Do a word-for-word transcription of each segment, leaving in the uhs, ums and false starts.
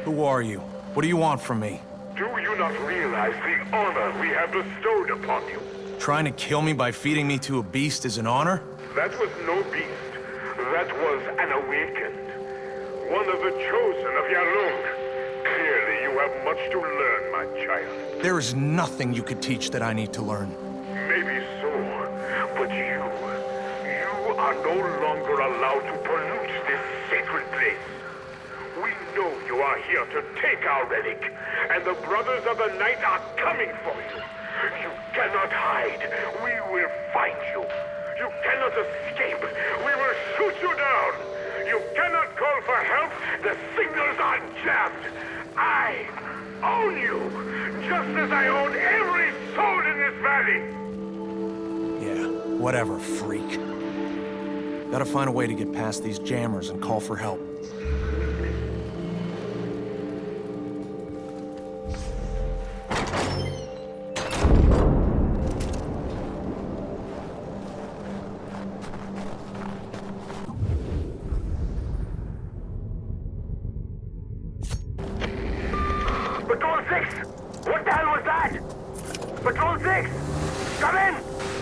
Who are you? What do you want from me? Do you not realize the honor we have bestowed upon you? Trying to kill me by feeding me to a beast is an honor? That was no beast. That was an awakened. One of the chosen of Yarlung. Clearly you have much to learn, my child. There is nothing you could teach that I need to learn. Maybe so, but you... you are no longer allowed to pollute this sacred place. We know you are here to take our relic, and the Brothers of the Night are coming for you. You cannot hide. We will find you. You cannot escape. We will shoot you down. You cannot call for help. The signals are jammed. I own you, just as I own every soul in this valley. Yeah, whatever, freak. Gotta find a way to get past these jammers and call for help. Patrol six! What the hell was that? Patrol six! Come in!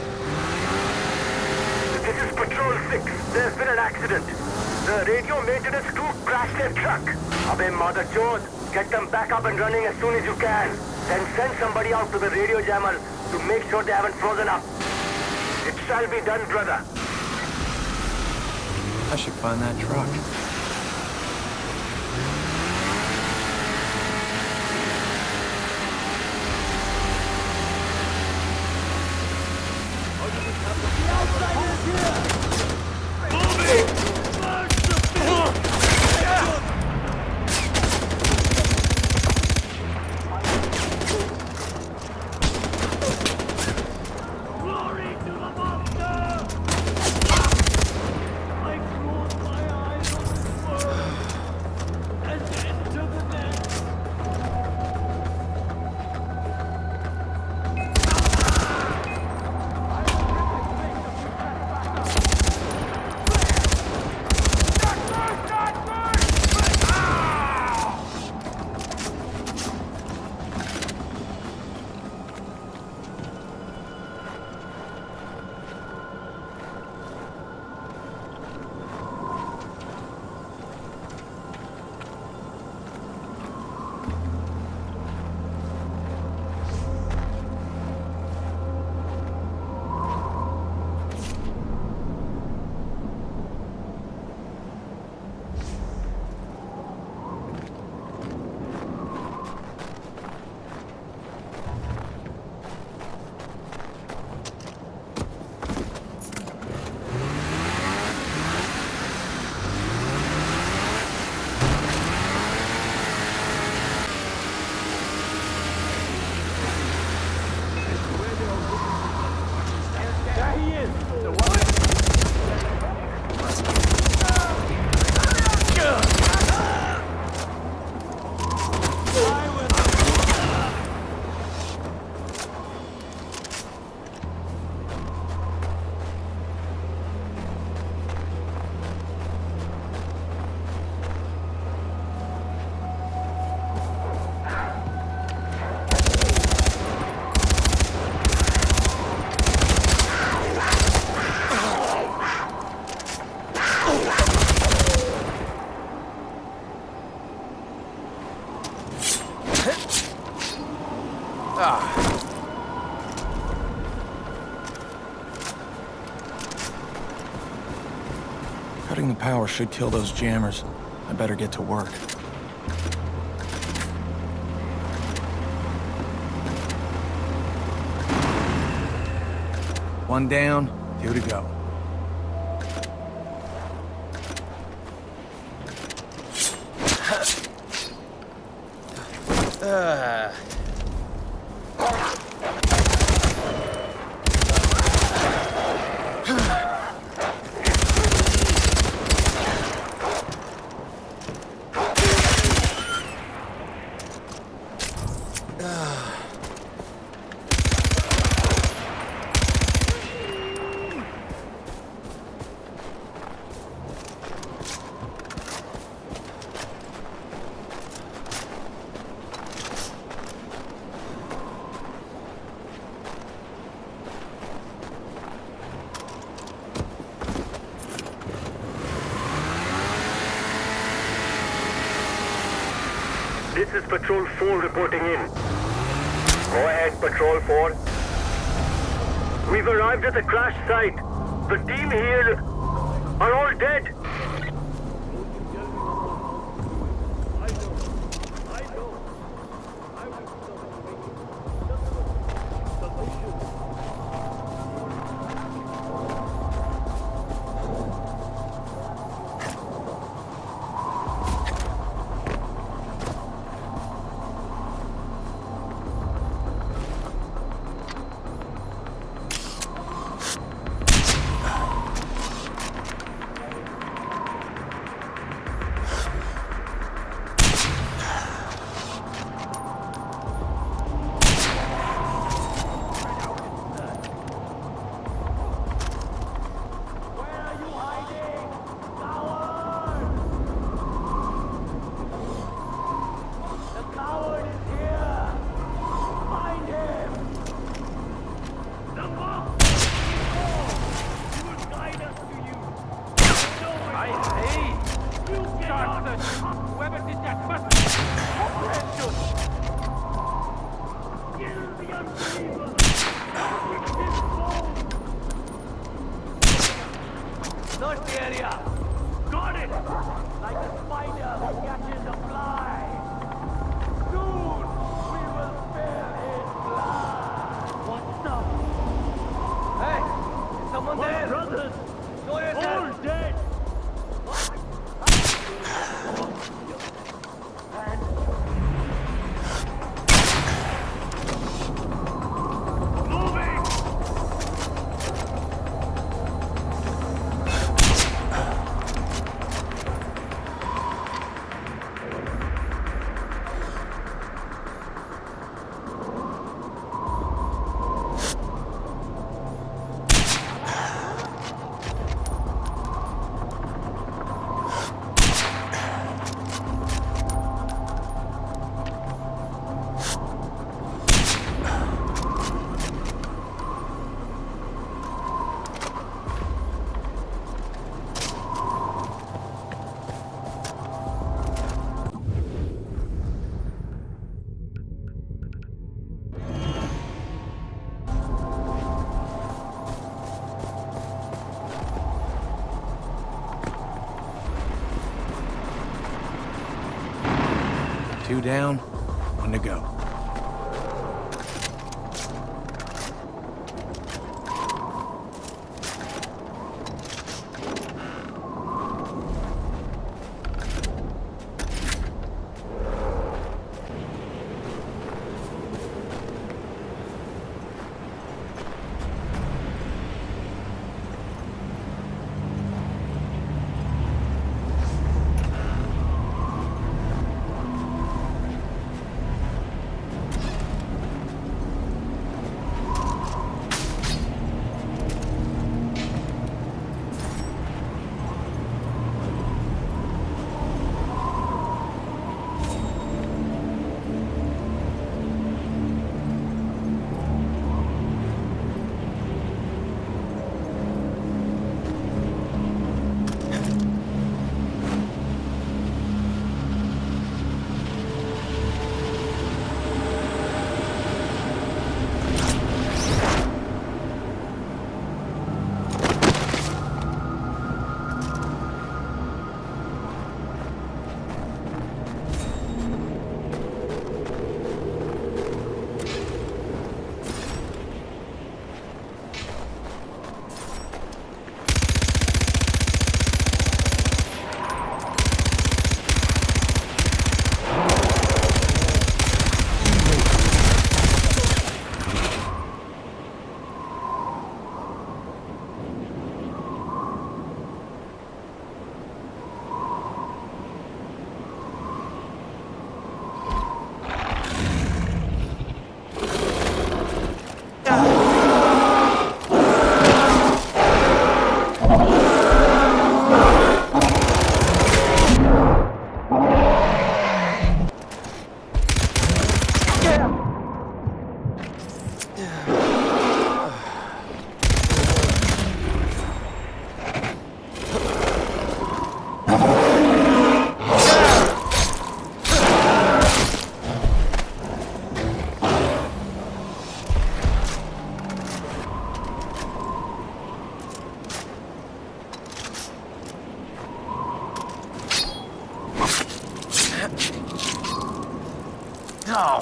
This is Patrol six. There's been an accident. The radio maintenance crew crashed their truck. Abey Mother Chod, get them back up and running as soon as you can. Then send somebody out to the radio jammer to make sure they haven't frozen up. It shall be done, brother. I should find that truck. Cutting the power should kill those jammers. I better get to work. One down, two to go. Uh... This is Patrol four reporting in. Go ahead, Patrol four. We've arrived at the crash site. The team here are all dead. Search the area! Got it! Like a spider that catches a fly! Soon we will spill his blood! What's up? Hey! Is someone My there? brothers! Show yourself! All dead! Two down, one to go. Oh.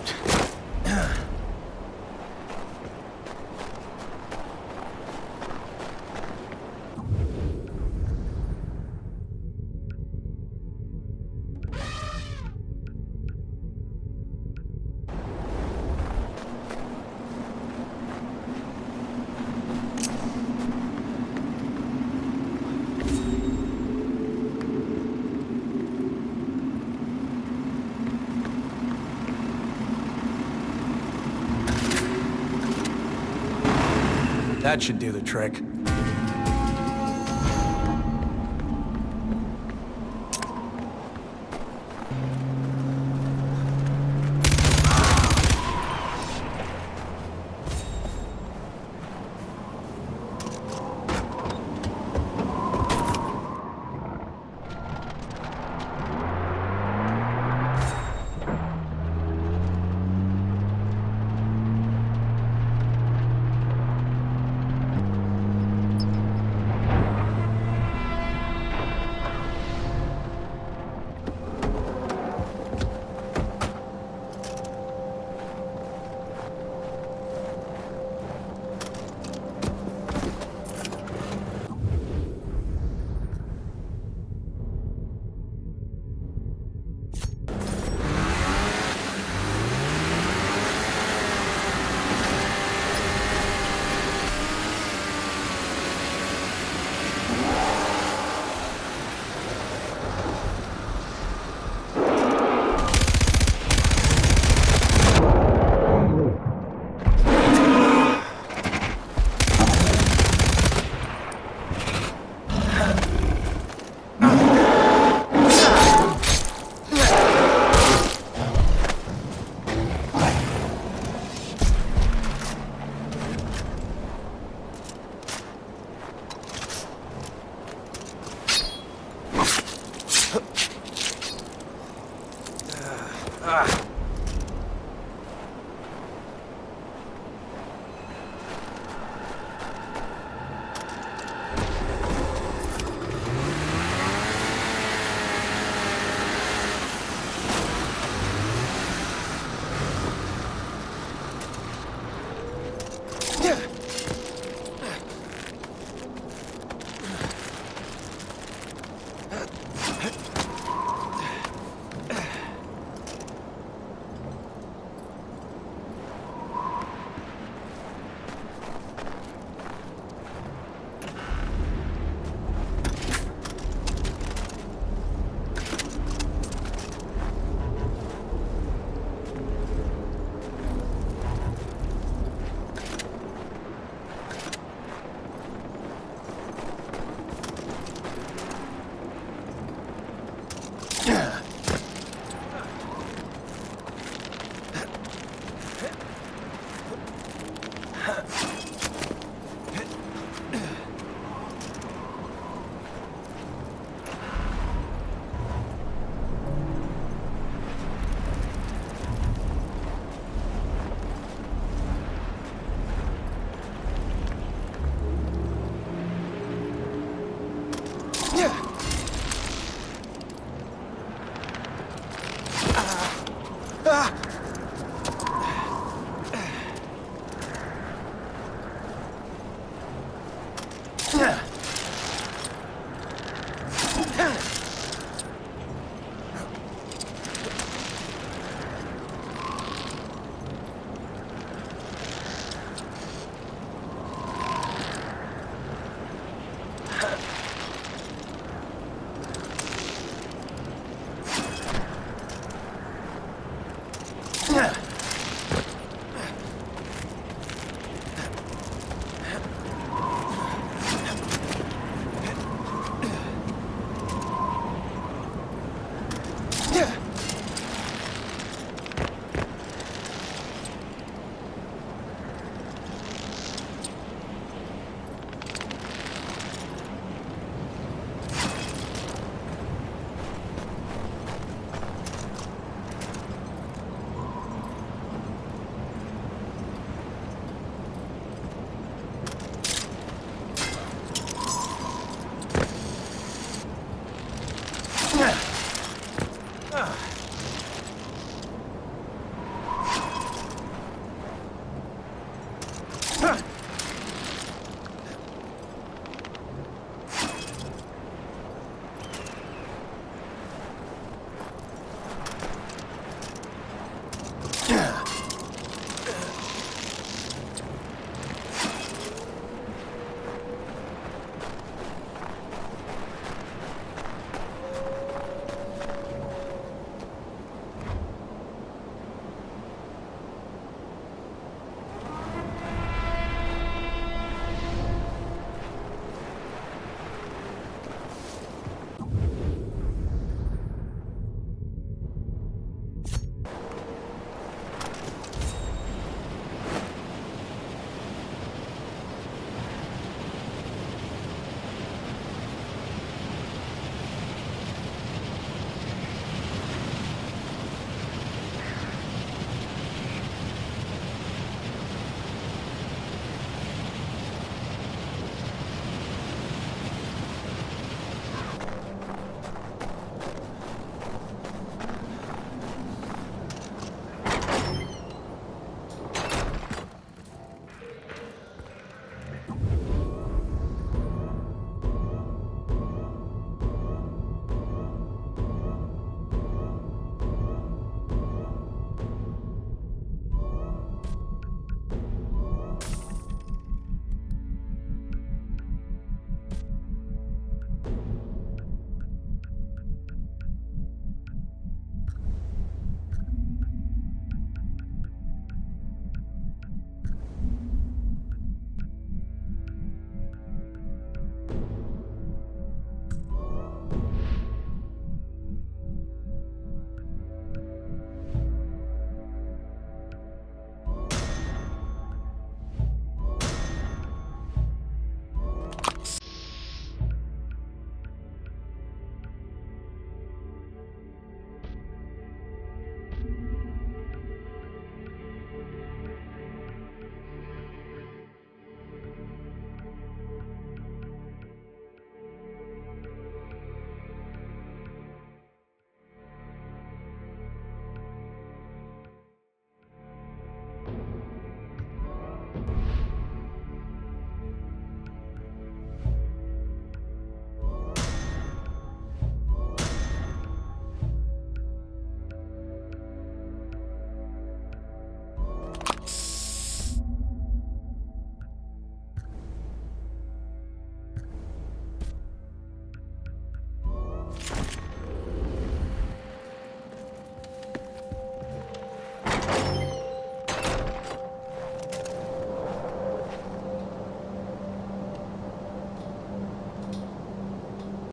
That should do the trick. Ah!